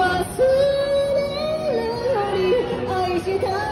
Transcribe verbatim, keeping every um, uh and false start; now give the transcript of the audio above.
忘れるより愛した